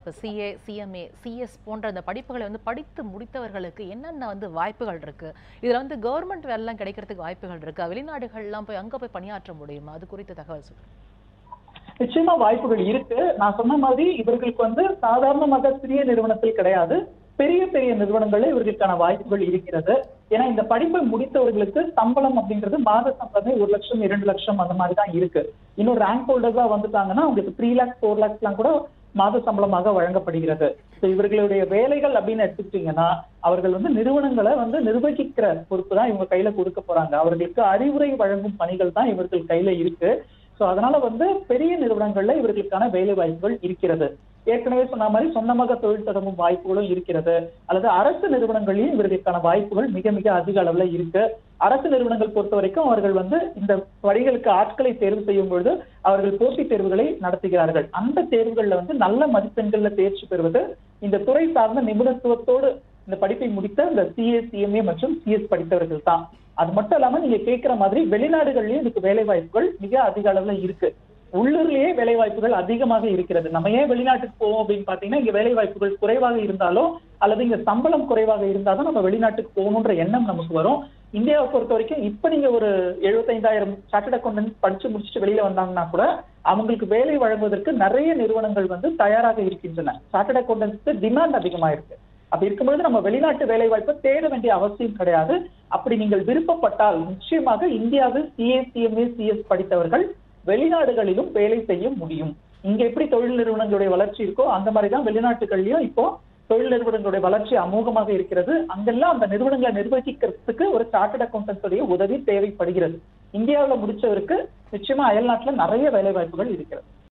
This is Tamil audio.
இப்போ சிஏ, சிஎம்ஏ, சிஎஸ் போன்ற அந்த படிப்புகளை படித்து முடித்தவர்களுக்கு என்னென்ன வாய்ப்புகள் இருக்கு? இதுல கவர்மெண்ட் வேலைலாம் கிடைக்கிறதுக்கு வாய்ப்புகள் இருக்கா? வெளிநாடுகள்லாம் போய் அங்க போய் பணியாற்ற முடியுமா? அது குறித்த தகவல் சொல்லுங்க. நிச்சயமா வாய்ப்புகள் இருக்கு. நான் சொன்ன மாதிரி இவர்களுக்கு சாதாரணமாக சிறிய நிறுவனத்தில் கிடையாது, பெரிய பெரிய நிறுவனங்கள்ல இவர்களுக்கான வாய்ப்புகள் இருக்கிறது. ஏன்னா இந்த படிப்பை முடித்தவர்களுக்கு சம்பளம் அப்படின்றது மாத சம்பளமே 1 லட்சம் 2 லட்சம் அந்த மாதிரி தான் இருக்கு. இன்னும் ரேங்க் ஹோல்டர்ஸா வந்துட்டாங்கன்னா அவங்களுக்கு 3 lakhs 4 lakhs எல்லாம் கூட மாத சம்பளமாக வழங்கப்படுகிறது. இவர்களுடைய வேலைகள் அப்படின்னு எடுத்துக்கிட்டீங்கன்னா அவர்கள் நிறுவனங்களை நிர்வகிக்கிற பொறுப்பு தான் இவங்க கையில கொடுக்க போறாங்க. அவர்களுக்கு அறிவுரை வழங்கும் பணிகள் தான் இவர்கள் கையில இருக்கு. சோ அதனால பெரிய நிறுவனங்கள்ல இவர்களுக்கான வேலை வாய்ப்புகள் இருக்கிறது. ஏற்கனவே சொன்ன மாதிரி சொந்தமாக தொழில் தொடங்கும் வாய்ப்புகளும் இருக்கிறது. அல்லது அரசு நிறுவனங்களையும் இவர்களுக்கான வாய்ப்புகள் மிக மிக அதிக அளவுல இருக்கு. அரசு நிறுவனங்கள் பொறுத்த வரைக்கும் அவர்கள் இந்த பணிகளுக்கு ஆட்களை தேர்வு செய்யும் பொழுது அவர்கள் போட்டித் தேர்வுகளை நடத்துகிறார்கள். அந்த தேர்வுகள்ல நல்ல மதிப்பெண்கள்ல தேர்ச்சி பெறுவது இந்த துறை சார்ந்த நிபுணத்துவத்தோடு இந்த படிப்பை முடித்த இந்த சிஏ, சிஎம்ஏ மற்றும் சிஎஸ் படித்தவர்கள் தான். அது மட்டும் இல்லாம நீங்க கேட்கிற மாதிரி வெளிநாடுகள்லயும் இதுக்கு வேலை வாய்ப்புகள் மிக அதிக அளவுல இருக்கு. உள்ளூர்லயே வேலை வாய்ப்புகள் அதிகமாக இருக்கிறது. நம்ம ஏன் வெளிநாட்டுக்கு போவோம் அப்படின்னு பாத்தீங்கன்னா இங்க வேலை வாய்ப்புகள் குறைவாக இருந்தாலோ அல்லது இங்க சம்பளம் குறைவாக இருந்தாலும் நம்ம வெளிநாட்டுக்கு போகணுன்ற எண்ணம் நமக்கு வரும். இந்தியாவை பொறுத்த வரைக்கும் இப்ப நீங்க ஒரு 75,000 சார்ட்டர்ட் அக்கௌண்டன்ட் படிச்சு முடிச்சுட்டு வெளியில வந்தாங்கன்னா கூட அவங்களுக்கு வேலை வழங்குவதற்கு நிறைய நிறுவனங்கள் தயாராக இருக்கின்றன. சார்ட்டர்ட் அக்கௌண்டன்ட்ஸ்க்கு டிமாண்ட் அதிகமா இருக்கு. அப்படி இருக்கும்போது நம்ம வெளிநாட்டு வேலை வாய்ப்பை தேட வேண்டிய அவசியம் கிடையாது. அப்படி நீங்கள் விருப்பப்பட்டால் நிச்சயமாக இந்தியாவில் சிஏ, சிஎம்ஏ, சிஎஸ் படித்தவர்கள் வெளிநாடுகளிலும் வேலை செய்ய முடியும். இங்க எப்படி தொழில் நிறுவனங்களுடைய வளர்ச்சி இருக்கோ அந்த மாதிரிதான் வெளிநாட்டுகள்லயும் இப்போ தொழில் நிறுவனங்களுடைய வளர்ச்சி அமோகமாக இருக்கிறது. அங்கெல்லாம் அந்த நிறுவனங்களை நிர்வகிக்கிறதுக்கு ஒரு சார்ட்டர்ட் அக்கௌண்டன்ட் உதவி தேவைப்படுகிறது. இந்தியாவில் முடிச்சவருக்கு நிச்சயமா அயல்நாட்டுல நிறைய வேலை வாய்ப்புகள் இருக்கிறது.